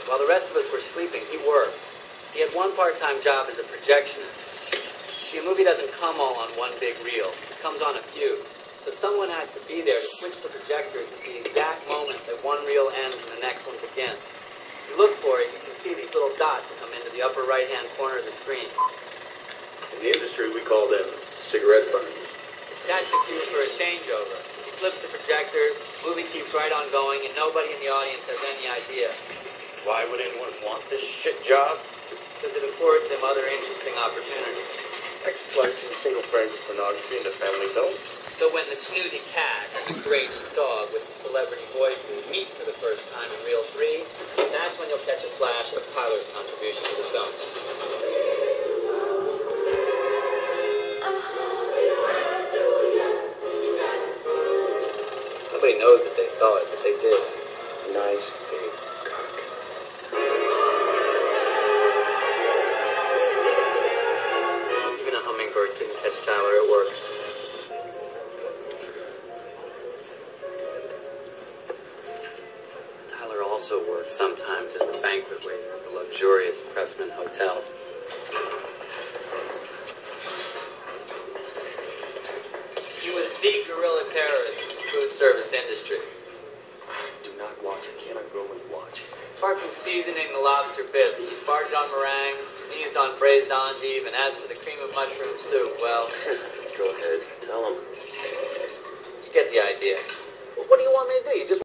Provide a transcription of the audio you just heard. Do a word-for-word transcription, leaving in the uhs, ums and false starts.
While the rest of us were sleeping, he worked. He had one part-time job as a projectionist. See, a movie doesn't come all on one big reel. It comes on a few. So someone has to be there to switch the projectors at the exact moment that one reel ends and the next one begins. If you look for it, you can see these little dots come into the upper right-hand corner of the screen. In the industry, we call them cigarette burns. That's the cue for a changeover. He flips the projectors, the movie keeps right on going, and nobody in the audience has any idea. Why would anyone want this shit job? Because it affords him other interesting opportunities. Exploiting single frames of pornography in the family film. So when the snooty cat and the courageous dog with the celebrity voices meet for the first time in reel three, that's when you'll catch a flash of Tyler's contribution to the film. Nobody knows that they saw it, but they did. Nice big cock. Even a hummingbird couldn't catch Tyler at work. Tyler also worked sometimes as a banquet waiter at the luxurious Pressman Hotel. He was the guerrilla terrorist in the food service industry. Do not watch. I cannot go and watch. Apart from seasoning the lobster bisque, he farted on meringue, sneezed on braised endive, and as for the cream of mushroom soup, well... Go ahead. Tell him. You get the idea. Well, what do you want me to do? You just